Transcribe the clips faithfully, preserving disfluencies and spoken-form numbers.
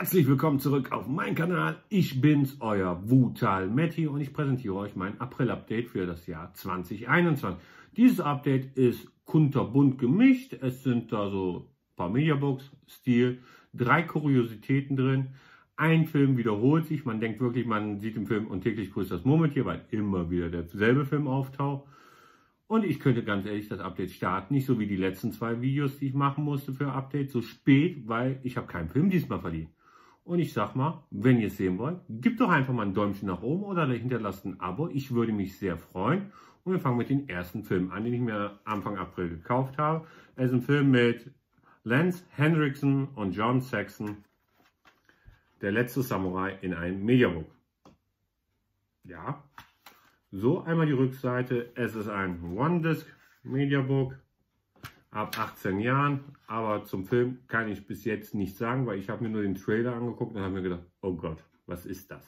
Herzlich willkommen zurück auf meinem Kanal. Ich bin's, euer Wutal Matti und ich präsentiere euch mein April-Update für das Jahr zwanzig einundzwanzig. Dieses Update ist kunterbunt gemischt. Es sind da so ein paar Mediabooks, Stil, drei Kuriositäten drin. Ein Film wiederholt sich. Man denkt wirklich, man sieht im Film Und täglich grüßt das Murmeltier, weil immer wieder derselbe Film auftaucht. Und ich könnte ganz ehrlich das Update starten, nicht so wie die letzten zwei Videos, die ich machen musste für Update, so spät, weil ich habe keinen Film diesmal verdient. Und ich sag mal, wenn ihr es sehen wollt, gebt doch einfach mal ein Däumchen nach oben oder hinterlasst ein Abo. Ich würde mich sehr freuen. Und wir fangen mit dem ersten Film an, den ich mir Anfang April gekauft habe. Es ist ein Film mit Lance Henriksen und John Saxon, Der letzte Samurai in einem Mediabook. Ja. So, einmal die Rückseite. Es ist ein One-Disc-Mediabook ab achtzehn Jahren. Aber zum Film kann ich bis jetzt nichts sagen, weil ich habe mir nur den Trailer angeguckt und habe mir gedacht, oh Gott, was ist das?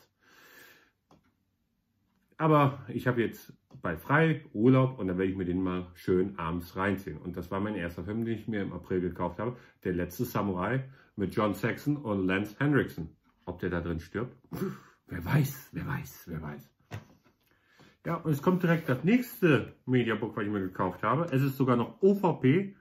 Aber ich habe jetzt bald frei, Urlaub, und dann werde ich mir den mal schön abends reinziehen. Und das war mein erster Film, den ich mir im April gekauft habe. Der letzte Samurai mit John Saxon und Lance Henriksen. Ob der da drin stirbt? Wer weiß, wer weiß, wer weiß. Ja, und es kommt direkt das nächste Mediabook, was ich mir gekauft habe. Es ist sogar noch O V P.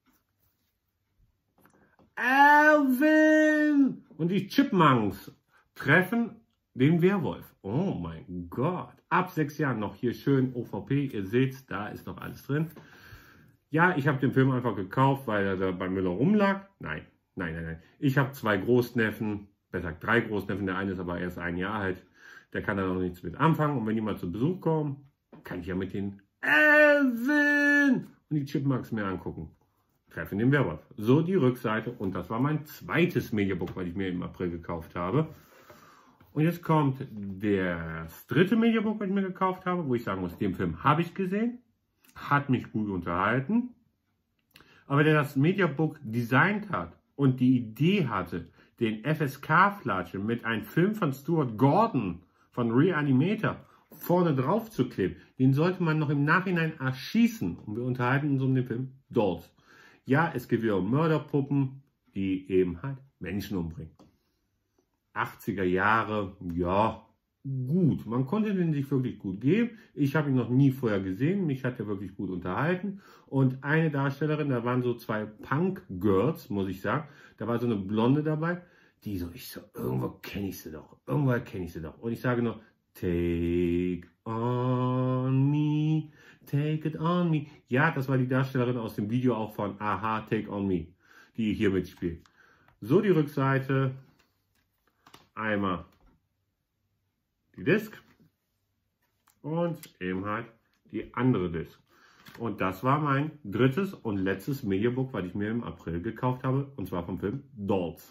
Alvin! Und die Chipmunks treffen den Werwolf. Oh mein Gott. Ab sechs Jahren noch hier schön O V P. Ihr seht, da ist noch alles drin. Ja, ich habe den Film einfach gekauft, weil er da bei Müller rumlag. Nein, nein, nein, nein. Ich habe zwei Großneffen, besser gesagt drei Großneffen. Der eine ist aber erst ein Jahr alt. Der kann da noch nichts mit anfangen. Und wenn die mal zu Besuch kommen, kann ich ja mit den Alvin und die Chipmunks mir angucken. Treffen den Werwolf. So die Rückseite. Und das war mein zweites Mediabook, was ich mir im April gekauft habe. Und jetzt kommt das dritte Mediabook, was ich mir gekauft habe, wo ich sagen muss, den Film habe ich gesehen. Hat mich gut unterhalten. Aber der das Mediabook designt hat und die Idee hatte, den F S K-Flatsche mit einem Film von Stuart Gordon von Reanimator vorne drauf zu kleben, den sollte man noch im Nachhinein erschießen. Und wir unterhalten uns um den Film Dolls. Ja, es geht wieder um Mörderpuppen, die eben halt Menschen umbringen. achtziger Jahre, ja, gut. Man konnte den sich wirklich gut geben. Ich habe ihn noch nie vorher gesehen. Mich hat er wirklich gut unterhalten. Und eine Darstellerin, da waren so zwei Punk-Girls, muss ich sagen. Da war so eine Blonde dabei, die so, ich so, irgendwo kenne ich sie doch. Irgendwo kenne ich sie doch. Und ich sage nur, take on me, take it on me. Ja, das war die Darstellerin aus dem Video auch von Aha, Take on Me, die hier mitspielt. So die Rückseite. Einmal die Disc und eben halt die andere Disc. Und das war mein drittes und letztes Mediabook, was ich mir im April gekauft habe, und zwar vom Film Dolls.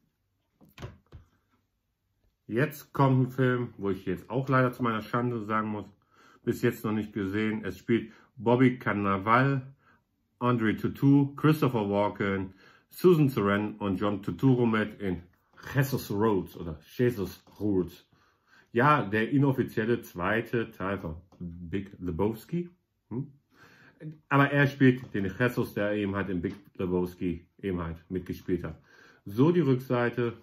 Jetzt kommt ein Film, wo ich jetzt auch leider zu meiner Schande sagen muss, bis jetzt noch nicht gesehen. Es spielt Bobby Cannavale, Audrey Tautou, Christopher Walken, Susan Sarandon und John Turturro mit in Jesus Rhodes oder Jesus Rhodes. Ja, der inoffizielle zweite Teil von Big Lebowski. Hm? Aber er spielt den Jesus, der eben halt in Big Lebowski eben halt mitgespielt hat. So die Rückseite.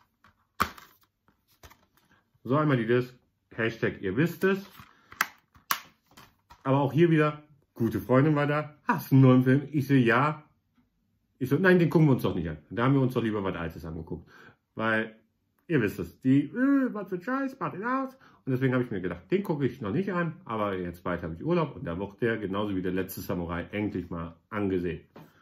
So einmal die Disc. Hashtag ihr wisst es. Aber auch hier wieder, gute Freundin war da. Hast du einen neuen Film? Ich so, ja. Ich so, nein, den gucken wir uns doch nicht an. Da haben wir uns doch lieber was Altes angeguckt. Weil, ihr wisst es, die, äh, was für Scheiß, macht ihn aus. Und deswegen habe ich mir gedacht, den gucke ich noch nicht an. Aber jetzt bald habe ich Urlaub und da wird der, genauso wie der letzte Samurai, endlich mal angesehen.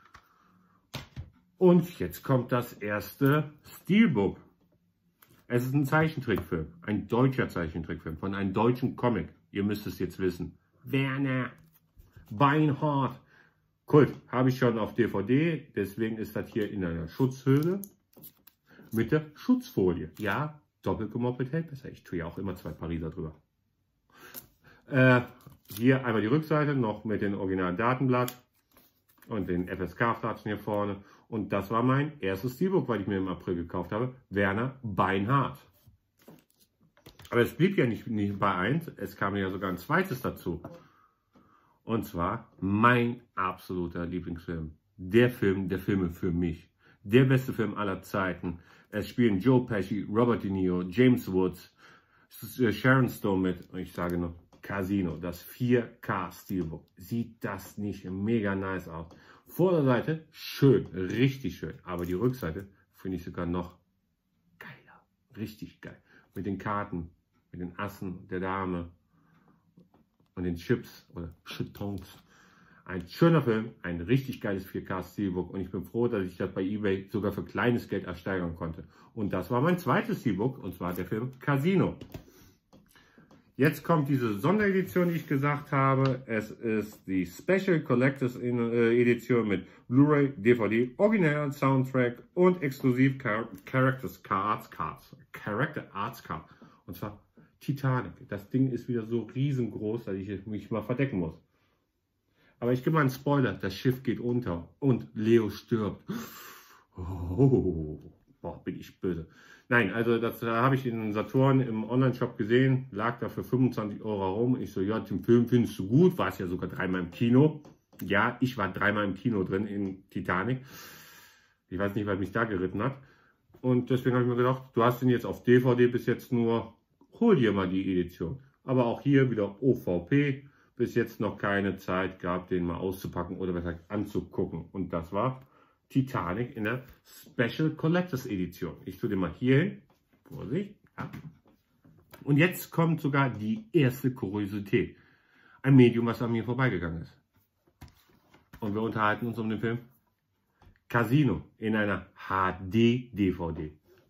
Und jetzt kommt das erste Steelbook. Es ist ein Zeichentrickfilm, ein deutscher Zeichentrickfilm von einem deutschen Comic. Ihr müsst es jetzt wissen. Werner Beinhardt. Kult, habe ich schon auf D V D, deswegen ist das hier in einer Schutzhülle mit der Schutzfolie. Ja, doppelt gemoppelt hält besser. Ich tue ja auch immer zwei Pariser drüber. Äh, hier einmal die Rückseite, noch mit dem originalen Datenblatt und den F S K-Flatschen hier vorne. Und das war mein erstes Steelbook, was ich mir im April gekauft habe. Werner Beinhardt. Aber es blieb ja nicht, nicht bei eins, es kam ja sogar ein zweites dazu. Und zwar mein absoluter Lieblingsfilm. Der Film der Filme für mich. Der beste Film aller Zeiten. Es spielen Joe Pesci, Robert De Niro, James Woods, Sharon Stone mit. Und ich sage noch, Casino, das vier K Steelbook. Sieht das nicht mega nice aus? Vorderseite schön, richtig schön. Aber die Rückseite finde ich sogar noch geiler. Richtig geil. Mit den Karten, mit den Assen der Dame und den Chips oder Chetons. Ein schöner Film, ein richtig geiles vier K Steelbook und ich bin froh, dass ich das bei eBay sogar für kleines Geld ersteigern konnte. Und das war mein zweites Steelbook und zwar der Film Casino. Jetzt kommt diese Sonderedition, die ich gesagt habe. Es ist die Special Collectors Edition mit Blu-ray, D V D, Original Soundtrack und exklusiv Char Characters Cards, Cards, Character Arts Card. Und zwar Titanic. Das Ding ist wieder so riesengroß, dass ich mich mal verdecken muss. Aber ich gebe mal einen Spoiler, das Schiff geht unter und Leo stirbt. Oh, boah, bin ich böse. Nein, also das äh, habe ich in Saturn im Online-Shop gesehen, lag da für fünfundzwanzig Euro rum. Ich so, ja, den Film findest du gut, war es ja sogar dreimal im Kino. Ja, ich war dreimal im Kino drin in Titanic. Ich weiß nicht, was mich da geritten hat. Und deswegen habe ich mir gedacht, du hast den jetzt auf D V D bis jetzt nur, hol dir mal die Edition. Aber auch hier wieder O V P. Bis jetzt noch keine Zeit gehabt, den mal auszupacken oder besser anzugucken. Und das war Titanic in der Special Collectors Edition. Ich tue den mal hier hin. Vorsicht. Ja. Und jetzt kommt sogar die erste Kuriosität. Ein Medium, was an mir vorbeigegangen ist. Und wir unterhalten uns um den Film Casino in einer H D D V D.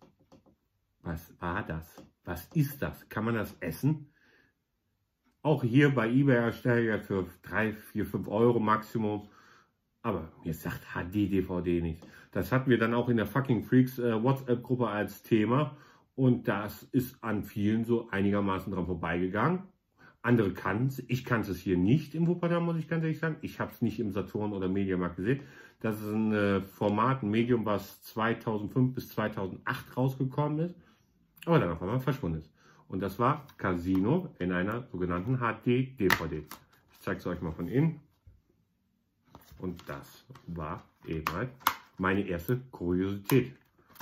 Was war das? Was ist das? Kann man das essen? Auch hier bei eBay erstelle ich für drei, vier, fünf Euro Maximum. Aber mir sagt H D D V D nicht. Das hatten wir dann auch in der Fucking Freaks äh, WhatsApp-Gruppe als Thema. Und das ist an vielen so einigermaßen dran vorbeigegangen. Andere kannten es. Ich kannte es hier nicht im Wuppertal, muss ich ganz ehrlich sagen. Ich habe es nicht im Saturn oder Mediamarkt gesehen. Das ist ein äh, Format, ein Medium, was zweitausendfünf bis zweitausendacht rausgekommen ist. Aber dann auf einmal verschwunden ist. Und das war Casino in einer sogenannten H D D V D. Ich zeige es euch mal von innen. Und das war eben halt meine erste Kuriosität.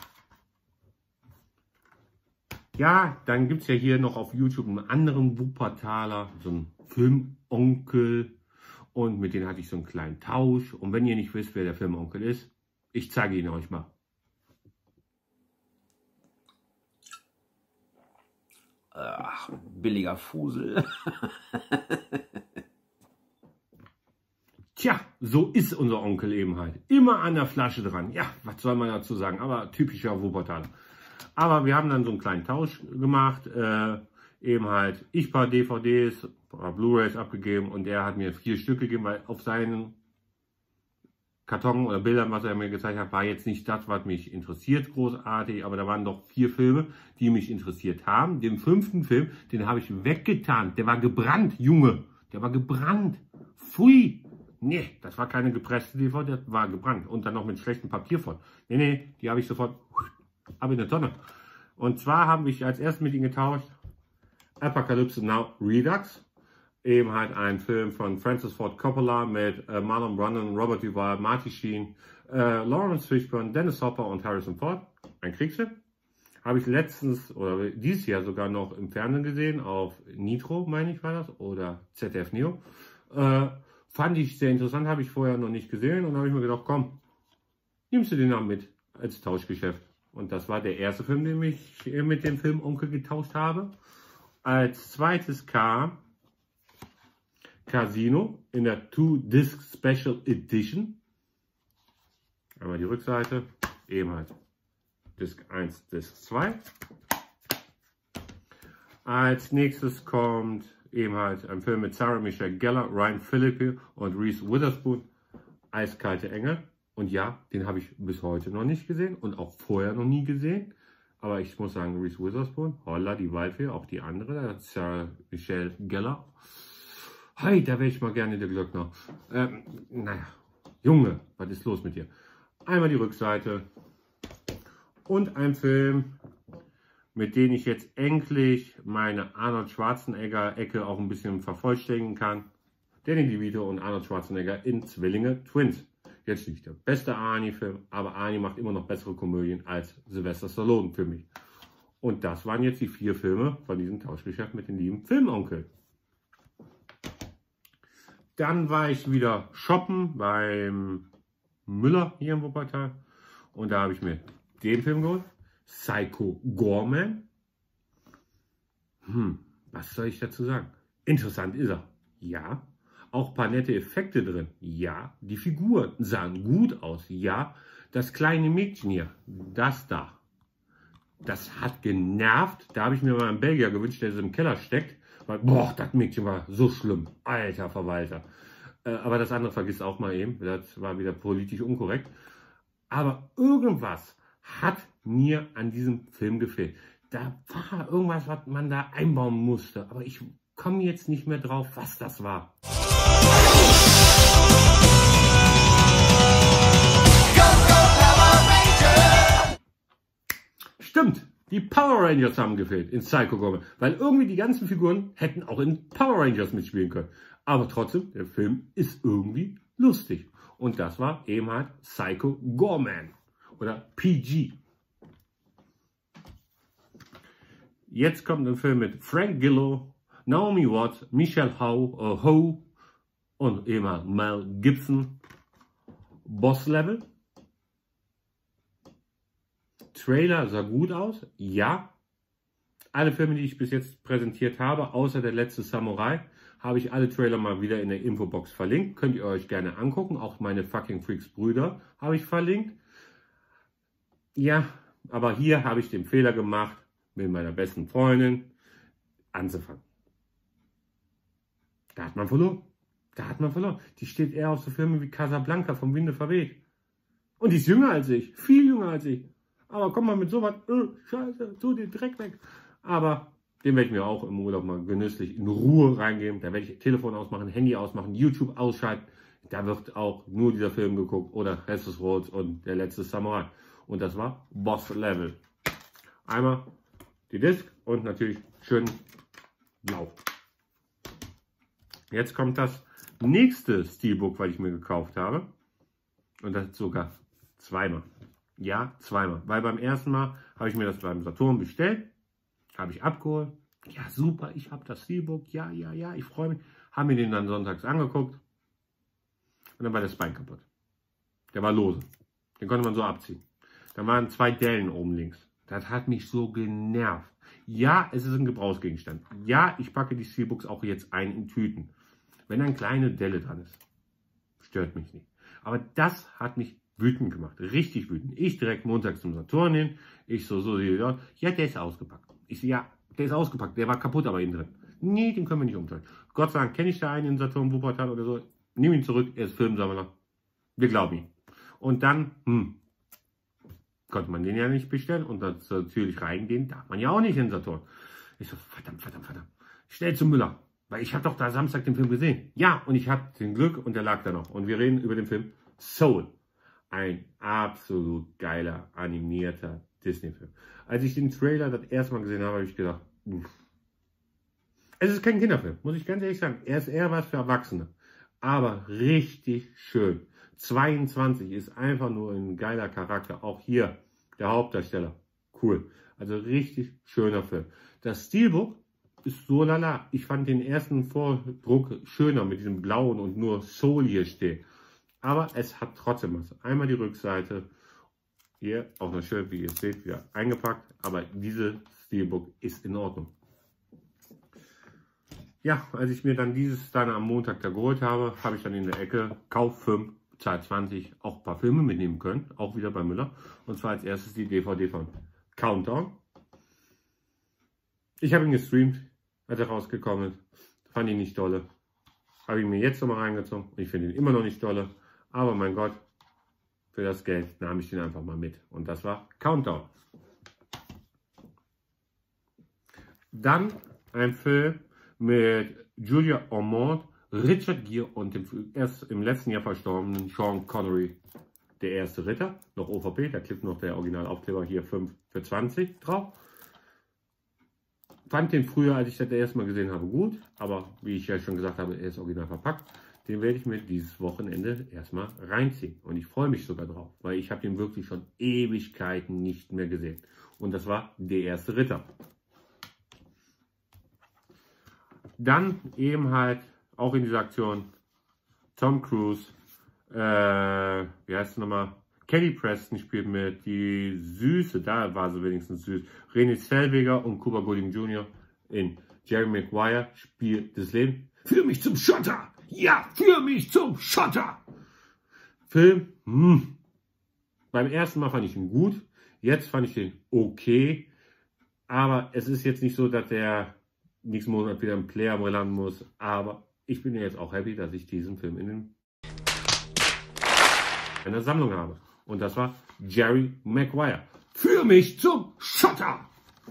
Ja, dann gibt es ja hier noch auf YouTube einen anderen Wuppertaler, so einen Filmonkel. Und mit denen hatte ich so einen kleinen Tausch. Und wenn ihr nicht wisst, wer der Filmonkel ist, ich zeige ihn euch mal. Ach, billiger Fusel. Tja, so ist unser Onkel eben halt. Immer an der Flasche dran. Ja, was soll man dazu sagen? Aber typischer Wuppertaler. Aber wir haben dann so einen kleinen Tausch gemacht. Äh, eben halt, ich ein paar D V Ds, ein paar Blu-rays abgegeben und er hat mir vier Stück gegeben, weil auf seinen Karton oder Bildern, was er mir gezeigt hat, war jetzt nicht das, was mich interessiert, großartig, aber da waren doch vier Filme, die mich interessiert haben. Den fünften Film, den habe ich weggetan. Der war gebrannt, Junge. Der war gebrannt. Pfui. Nee, das war keine gepresste D V D, das war gebrannt. Und dann noch mit schlechtem Papier von. Nee, nee, die habe ich sofort ab in der Tonne. Und zwar habe ich als erstes mit ihm getauscht Apocalypse Now Redux. Eben halt ein Film von Francis Ford Coppola mit äh, Marlon Brando, Robert Duvall, Marty Sheen, äh, Lawrence Fishburne, Dennis Hopper und Harrison Ford. Ein Kriegsfilm. Habe ich letztens oder dieses Jahr sogar noch im Fernsehen gesehen, auf Nitro, meine ich war das, oder Z D F Neo. Äh, fand ich sehr interessant, habe ich vorher noch nicht gesehen und habe ich mir gedacht, komm, nimmst du den noch mit als Tauschgeschäft. Und das war der erste Film, den ich mit dem Filmonkel getauscht habe. Als zweites kam Casino in der Two-Disc Special Edition. Einmal die Rückseite, eben halt Disc eins, Disc zwei. Als nächstes kommt eben halt ein Film mit Sarah Michelle Gellar, Ryan Phillippe und Reese Witherspoon, Eiskalte Engel. Und ja, den habe ich bis heute noch nicht gesehen und auch vorher noch nie gesehen. Aber ich muss sagen, Reese Witherspoon, holla, die Waldfee, auch die andere, Sarah Michelle Gellar. Hey, da wäre ich mal gerne der Glöckner. Ähm, naja, Junge, was ist los mit dir? Einmal die Rückseite und ein Film, mit dem ich jetzt endlich meine Arnold Schwarzenegger-Ecke auch ein bisschen vervollständigen kann. Danny DeVito und Arnold Schwarzenegger in Zwillinge Twins. jetzt nicht der beste Arnie-Film, aber Arnie macht immer noch bessere Komödien als Sylvester Stallone für mich. Und das waren jetzt die vier Filme von diesem Tauschgeschäft mit den lieben Filmonkel. Dann war ich wieder shoppen beim Müller hier in Wuppertal. Und da habe ich mir den Film geholt. Psycho Goreman. Hm, was soll ich dazu sagen? Interessant ist er. Ja. Auch ein paar nette Effekte drin. Ja. Die Figuren sahen gut aus. Ja. Das kleine Mädchen hier, das da, das hat genervt. Da habe ich mir mal einen Belgier gewünscht, der so im Keller steckt. Weil, boah, das Mädchen war so schlimm. Alter Verwalter. Äh, aber das andere vergisst auch mal eben. Das war wieder politisch unkorrekt. Aber irgendwas hat mir an diesem Film gefehlt. Da war irgendwas, was man da einbauen musste. Aber ich komme jetzt nicht mehr drauf, was das war. Stimmt, die Power Rangers haben gefehlt in Psycho Goreman, weil irgendwie die ganzen Figuren hätten auch in Power Rangers mitspielen können. Aber trotzdem, der Film ist irgendwie lustig. Und das war eben halt Psycho Goreman oder P G. Jetzt kommt ein Film mit Frank Grillo, Naomi Watts, Michelle Ho, uh, Ho und eben halt Mel Gibson. Boss Level. Trailer sah gut aus, ja. Alle Filme, die ich bis jetzt präsentiert habe, außer der letzte Samurai, habe ich alle Trailer mal wieder in der Infobox verlinkt. Könnt ihr euch gerne angucken. Auch meine Fucking Freaks Brüder habe ich verlinkt. Ja, aber hier habe ich den Fehler gemacht, mit meiner besten Freundin anzufangen. Da hat man verloren. Da hat man verloren. Die steht eher auf so Filme wie Casablanca vom Winde verweht. Und die ist jünger als ich. Viel jünger als ich. Aber komm mal mit sowas, äh, scheiße, tu den Dreck weg. Aber den werde ich mir auch im Urlaub mal genüsslich in Ruhe reingeben. Da werde ich Telefon ausmachen, Handy ausmachen, YouTube ausschalten. Da wird auch nur dieser Film geguckt oder Rest des Rhodes und der letzte Samurai. Und das war Boss Level. Einmal die Disc und natürlich schön blau. Jetzt kommt das nächste Steelbook, was ich mir gekauft habe. Und das sogar zweimal. Ja, zweimal. Weil beim ersten Mal habe ich mir das beim Saturn bestellt. Habe ich abgeholt. Ja, super, ich habe das Steelbook. Ja, ja, ja, ich freue mich. Haben mir den dann sonntags angeguckt. Und dann war der Spine kaputt. Der war lose. Den konnte man so abziehen. Da waren zwei Dellen oben links. Das hat mich so genervt. Ja, es ist ein Gebrauchsgegenstand. Ja, ich packe die Steelbooks auch jetzt ein in Tüten. Wenn eine kleine Delle dran ist, stört mich nicht. Aber das hat mich wütend gemacht. Richtig wütend. Ich direkt montags zum Saturn hin. Ich so, so, ja, der ist ausgepackt. Ich so, ja, der ist ausgepackt. Der war kaputt, aber innen drin. Nee, den können wir nicht umstellen. Gott sei Dank kenne ich da einen in Saturn Wuppertal oder so. Nimm ihn zurück, er ist Filmsammler. Wir glauben ihm. Und dann, hm, konnte man den ja nicht bestellen und dann natürlich reingehen, darf man ja auch nicht in Saturn. Ich so, verdammt, verdammt, verdammt. Schnell zum Müller, weil ich habe doch da Samstag den Film gesehen. Ja, und ich hatte den Glück und der lag da noch. Und wir reden über den Film Soul. Ein absolut geiler, animierter Disney-Film. Als ich den Trailer das erste Mal gesehen habe, habe ich gedacht, uff. Es ist kein Kinderfilm, muss ich ganz ehrlich sagen. Er ist eher was für Erwachsene. Aber richtig schön. zweiundzwanzig ist einfach nur ein geiler Charakter. Auch hier der Hauptdarsteller. Cool. Also richtig schöner Film. Das Steelbook ist so lala. Ich fand den ersten Vordruck schöner mit diesem blauen und nur Soul hier steht. Aber es hat trotzdem was. Einmal die Rückseite. Hier auch noch schön, wie ihr seht, wieder eingepackt. Aber diese Steelbook ist in Ordnung. Ja, als ich mir dann dieses dann am Montag da geholt habe, habe ich dann in der Ecke Kauf fünf, Zahl zwanzig auch ein paar Filme mitnehmen können. Auch wieder bei Müller. Und zwar als erstes die D V D von Countdown. Ich habe ihn gestreamt, als er rausgekommen ist. Fand ihn nicht dolle. Habe ihn mir jetzt nochmal reingezogen. Ich finde ihn immer noch nicht dolle. Aber mein Gott, für das Geld nahm ich den einfach mal mit. Und das war Countdown. Dann ein Film mit Julia Ormond, Richard Gere und dem erst im letzten Jahr verstorbenen Sean Connery. Der erste Ritter, noch O V P, da klebt noch der Originalaufkleber hier fünf für zwanzig drauf. Fand den früher, als ich das erste Mal gesehen habe, gut, aber wie ich ja schon gesagt habe, er ist original verpackt. Den werde ich mir dieses Wochenende erstmal reinziehen. Und ich freue mich sogar drauf, weil ich habe den wirklich schon Ewigkeiten nicht mehr gesehen. Und das war Der erste Ritter. Dann eben halt auch in dieser Aktion Tom Cruise, äh, wie heißt es nochmal? Kelly Preston spielt mit, die Süße, da war sie wenigstens süß. Renée Zellweger und Cuba Gooding Junior in Jerry Maguire, Spiel des Lebens. Führ mich zum Schotter! Ja, führ mich zum Schotter! Film, hm. Beim ersten Mal fand ich ihn gut, jetzt fand ich ihn okay, aber es ist jetzt nicht so, dass der nächsten Monat wieder im Player landen muss, aber ich bin jetzt auch happy, dass ich diesen Film in, den, in der Sammlung habe. Und das war Jerry Maguire. Führ mich zum Schotter!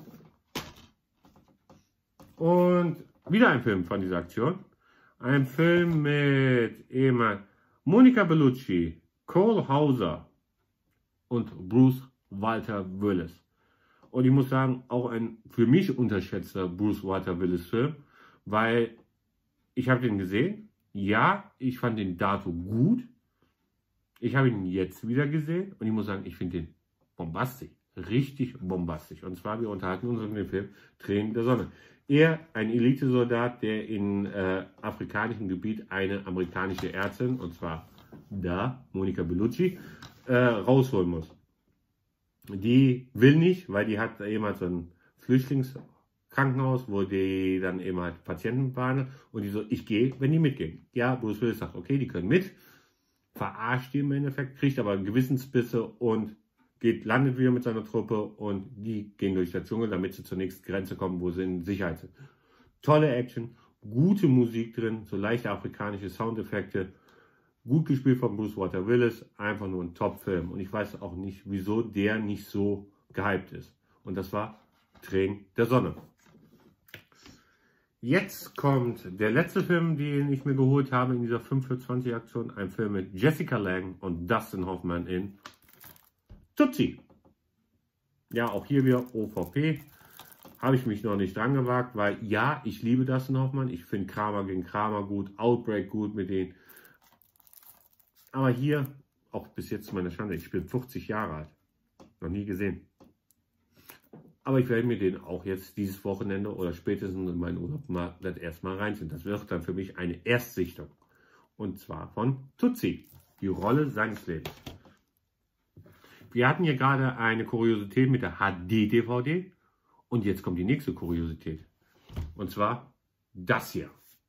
Und wieder ein Film von dieser Aktion. Ein Film mit eben Monica Bellucci, Cole Hauser und Bruce Walter Willis. Und ich muss sagen, auch ein für mich unterschätzter Bruce Walter Willis Film, weil ich habe den gesehen. Ja, ich fand den dato gut. Ich habe ihn jetzt wieder gesehen und ich muss sagen, ich finde den bombastisch. Richtig bombastisch. Und zwar, wir unterhalten uns um den Film Tränen der Sonne. Er, ein Elitesoldat, der in äh, afrikanischem Gebiet eine amerikanische Ärztin, und zwar da, Monica Bellucci, äh, rausholen muss. Die will nicht, weil die hat eben halt so ein Flüchtlingskrankenhaus, wo die dann eben halt Patienten behandelt. Und die so, ich gehe, wenn die mitgehen. Ja, Bruce Willis sagt, okay, die können mit. Verarscht die im Endeffekt, kriegt aber Gewissensbisse und geht, landet wieder mit seiner Truppe und die gehen durch den Dschungel, damit sie zur nächsten Grenze kommen, wo sie in Sicherheit sind. Tolle Action, gute Musik drin, so leichte afrikanische Soundeffekte, gut gespielt von Bruce Walter Willis, einfach nur ein Top-Film. Und ich weiß auch nicht, wieso der nicht so gehypt ist. Und das war Tränen der Sonne. Jetzt kommt der letzte Film, den ich mir geholt habe in dieser fünf für zwanzig Aktion. Ein Film mit Jessica Lange und Dustin Hoffman in Tootsie. Ja, auch hier wieder O V P. Habe ich mich noch nicht dran gewagt, weil ja, ich liebe Dustin Hoffman. Ich finde Kramer gegen Kramer gut, Outbreak gut mit denen. Aber hier, auch bis jetzt zu meiner Schande, ich bin fünfzig Jahre alt. Noch nie gesehen. Aber ich werde mir den auch jetzt dieses Wochenende oder spätestens in meinen Urlaub mal das erstmal reinziehen. Das wird dann für mich eine Erstsichtung. Und zwar von Tootsie. Die Rolle seines Lebens. Wir hatten hier gerade eine Kuriosität mit der H D D V D. Und jetzt kommt die nächste Kuriosität. Und zwar das hier.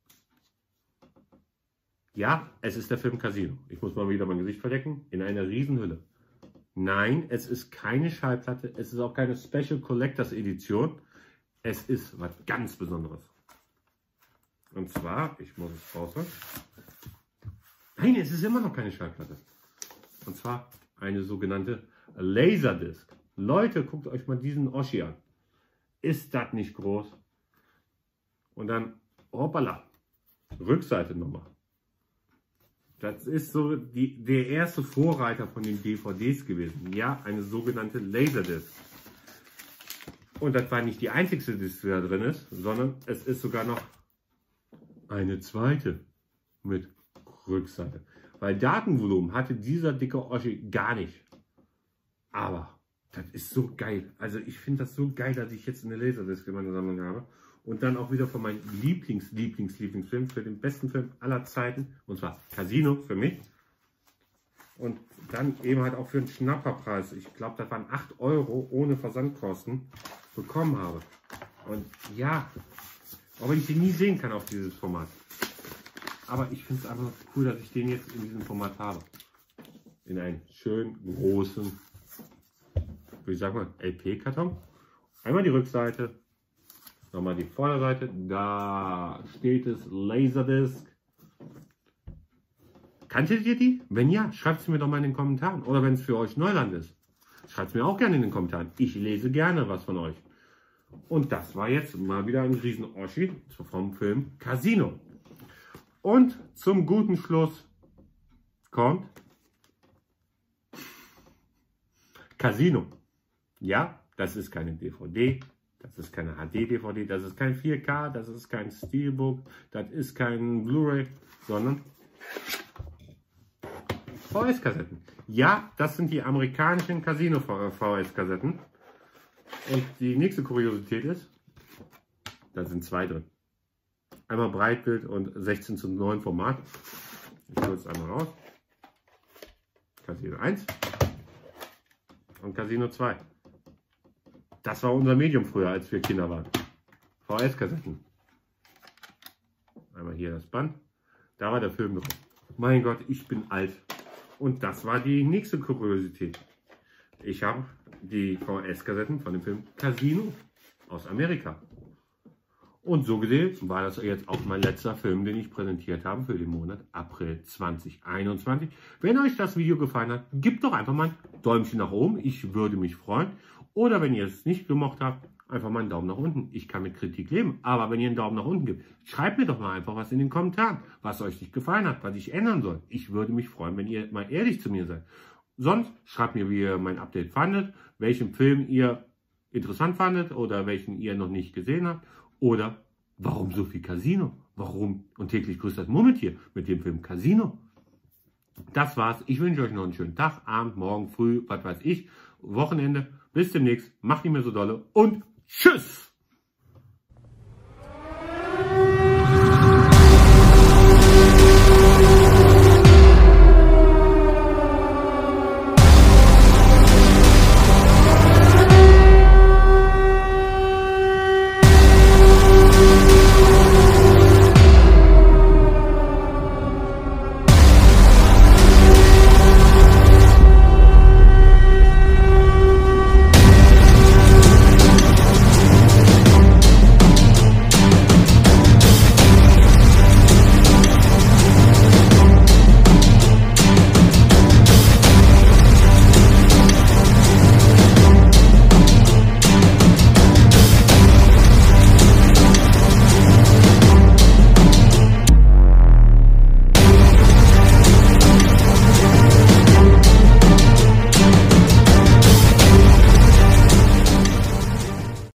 Ja, es ist der Film Casino. Ich muss mal wieder mein Gesicht verdecken. In einer Riesenhülle. Nein, es ist keine Schallplatte. Es ist auch keine Special Collectors Edition. Es ist was ganz Besonderes. Und zwar, ich muss es rausholen. Nein, es ist immer noch keine Schallplatte. Und zwar eine sogenannte Laserdisc. Leute, guckt euch mal diesen Oschi an. Ist das nicht groß? Und dann, hoppala, Rückseite nochmal. Das ist so die, der erste Vorreiter von den D V Ds gewesen. Ja, eine sogenannte Laserdisc. Und das war nicht die einzigste Disc, die da drin ist, sondern es ist sogar noch eine zweite mit Rückseite. Weil Datenvolumen hatte dieser dicke Oschi gar nicht. Aber das ist so geil. Also ich finde das so geil, dass ich jetzt eine Laserdisc in meiner Sammlung habe. Und dann auch wieder von meinem Lieblings, Lieblings, Lieblingsfilm, für den besten Film aller Zeiten. Und zwar Casino für mich. Und dann eben halt auch für einen Schnapperpreis. Ich glaube, das waren acht Euro ohne Versandkosten bekommen habe. Und ja, auch wenn ich den nie sehen kann auf dieses Format. Aber ich finde es einfach cool, dass ich den jetzt in diesem Format habe. In einen schönen, großen, wie sagt man, L P-Karton. Einmal die Rückseite. Nochmal die Vorderseite, da steht es Laserdisc. Kanntet ihr die? Wenn ja, schreibt es mir doch mal in den Kommentaren. Oder wenn es für euch Neuland ist, schreibt es mir auch gerne in den Kommentaren. Ich lese gerne was von euch. Und das war jetzt mal wieder ein riesen Oschi vom Film Casino. Und zum guten Schluss kommt Casino. Ja, das ist keine D V D. Das ist keine H D D V D, das ist kein vier K, das ist kein Steelbook, das ist kein Blu-ray, sondern V S-Kassetten. Ja, das sind die amerikanischen Casino-V S-Kassetten. Und die nächste Kuriosität ist, da sind zwei drin. Einmal Breitbild und sechzehn zu neun Format. Ich hole es einmal raus. Casino eins und Casino zwei. Das war unser Medium früher, als wir Kinder waren. V S-Kassetten. Einmal hier das Band. Da war der Film drauf. Mein Gott, ich bin alt. Und das war die nächste Kuriosität. Ich habe die V S-Kassetten von dem Film Casino aus Amerika. Und so gesehen war das jetzt auch mein letzter Film, den ich präsentiert habe für den Monat April zweitausendeinundzwanzig. Wenn euch das Video gefallen hat, gebt doch einfach mal ein Däumchen nach oben. Ich würde mich freuen. Oder wenn ihr es nicht gemocht habt, einfach mal einen Daumen nach unten. Ich kann mit Kritik leben. Aber wenn ihr einen Daumen nach unten gebt, schreibt mir doch mal einfach was in den Kommentaren, was euch nicht gefallen hat, was ich ändern soll. Ich würde mich freuen, wenn ihr mal ehrlich zu mir seid. Sonst schreibt mir, wie ihr mein Update fandet, welchen Film ihr interessant fandet oder welchen ihr noch nicht gesehen habt. Oder warum so viel Casino? Warum? Und täglich grüßt das Murmeltier mit dem Film Casino. Das war's. Ich wünsche euch noch einen schönen Tag, Abend, Morgen, Früh, was weiß ich, Wochenende. Bis demnächst. Macht nicht mehr so dolle und tschüss!